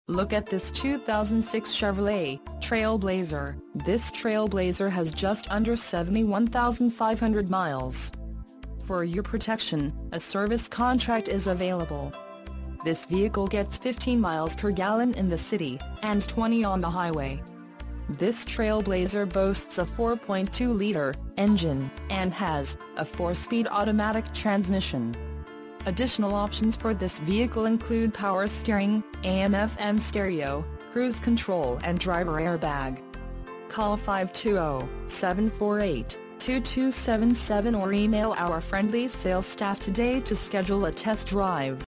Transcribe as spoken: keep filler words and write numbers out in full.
Look at this two thousand six Chevrolet TrailBlazer. This TrailBlazer has just under seventy-one thousand five hundred miles. For your protection, a service contract is available. This vehicle gets fifteen miles per gallon in the city, and twenty on the highway. This TrailBlazer boasts a four point two liter engine, and has a four-speed automatic transmission. Additional options for this vehicle include power steering, A M F M stereo, cruise control and driver airbag. Call five two zero, seven four eight, two two seven seven or email our friendly sales staff today to schedule a test drive.